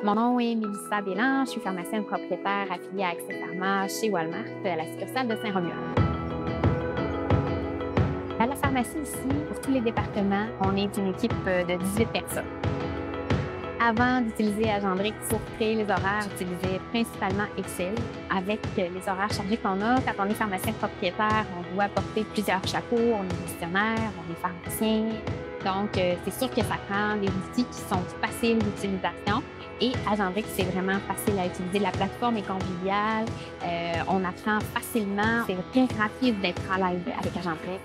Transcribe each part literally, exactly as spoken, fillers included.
Mon nom est Mélissa Bélan, je suis pharmacienne propriétaire affiliée à Accès Pharma chez Walmart, à la succursale de Saint-Romuald. À la pharmacie ici, pour tous les départements, on est une équipe de dix-huit personnes. Avant d'utiliser Agendrix pour créer les horaires, j'utilisais principalement Excel. Avec les horaires chargés qu'on a, quand on est pharmacien propriétaire, on doit porter plusieurs chapeaux, on est gestionnaire, on est pharmacien. Donc, c'est sûr que ça prend des outils qui sont faciles d'utilisation. Et Agendrix, c'est vraiment facile à utiliser. La plateforme est conviviale, euh, on apprend facilement. C'est très rapide d'être à l'aise avec Agendrix.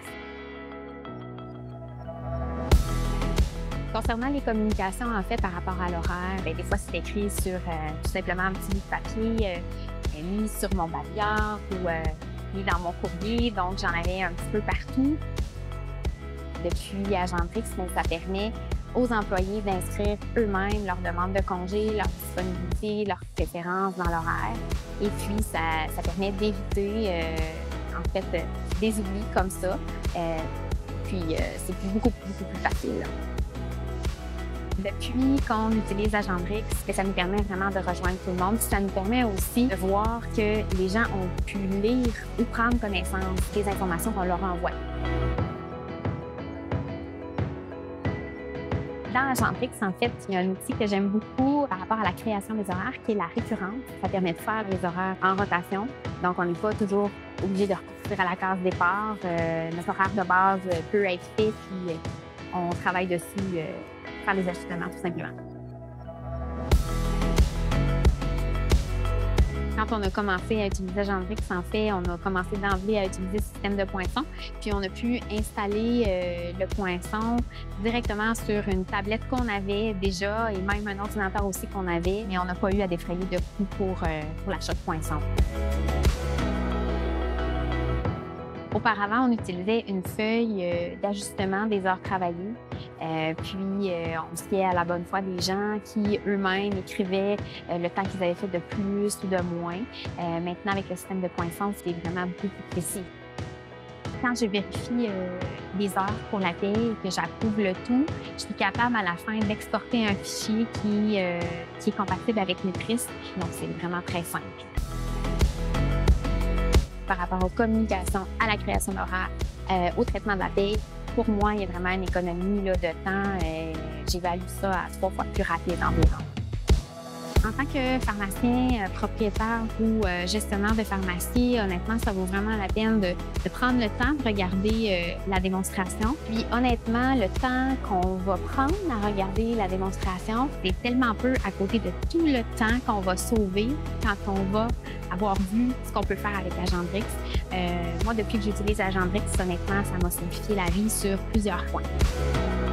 Concernant les communications, en fait, par rapport à l'horaire, bien, des fois, c'est écrit sur euh, tout simplement un petit bout de papier, euh, mis sur mon balayeur ou euh, mis dans mon courrier. Donc, j'en avais un petit peu partout. Depuis Agendrix, ça permet aux employés d'inscrire eux-mêmes leurs demandes de congé, leur disponibilité, leurs préférences dans l'horaire. Et puis, ça, ça permet d'éviter, euh, en fait, euh, des oublis comme ça. Euh, puis, euh, c'est beaucoup, beaucoup plus facile. Depuis qu'on utilise Agendrix, ça nous permet vraiment de rejoindre tout le monde. Ça nous permet aussi de voir que les gens ont pu lire ou prendre connaissance des informations qu'on leur envoie. Dans Agendrix, en fait, il y a un outil que j'aime beaucoup par rapport à la création des horaires, qui est la récurrence. Ça permet de faire les horaires en rotation. Donc, on n'est pas toujours obligé de repartir à la case départ. Euh, notre horaire de base peut être fait, puis on travaille dessus, euh, faire les ajustements, tout simplement. Quand on a commencé à utiliser Agendrix, en fait, on a commencé d'emblée à utiliser le système de poinçon. Puis on a pu installer euh, le poinçon directement sur une tablette qu'on avait déjà et même un ordinateur aussi qu'on avait, mais on n'a pas eu à défrayer de coûts pour, euh, pour l'achat de poinçon. Auparavant, on utilisait une feuille euh, d'ajustement des heures travaillées. Euh, puis, euh, on se fiait à la bonne foi des gens qui eux-mêmes écrivaient euh, le temps qu'ils avaient fait de plus ou de moins. Euh, maintenant, avec le système de poinçon, c'est vraiment beaucoup plus précis. Quand je vérifie euh, les heures pour la paie et que j'approuve le tout, je suis capable à la fin d'exporter un fichier qui, euh, qui est compatible avec Nutris. Donc, c'est vraiment très simple. Par rapport aux communications, à la création d'horaires, euh, au traitement de la paie, pour moi, il y a vraiment une économie là, de temps. Euh, J'évalue ça à trois fois plus rapide environ. En tant que pharmacien, euh, propriétaire ou euh, gestionnaire de pharmacie, honnêtement, ça vaut vraiment la peine de, de prendre le temps de regarder euh, la démonstration. Puis honnêtement, le temps qu'on va prendre à regarder la démonstration, c'est tellement peu à côté de tout le temps qu'on va sauver quand on va avoir vu ce qu'on peut faire avec Agendrix. Euh, moi, depuis que j'utilise Agendrix, honnêtement, ça m'a simplifié la vie sur plusieurs points.